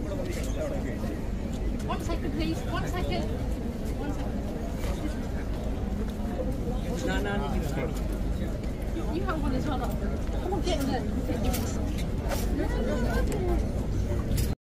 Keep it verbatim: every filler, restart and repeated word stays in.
One second, please. One second. One second. No, no, no. You have one as well. Come on, get in there.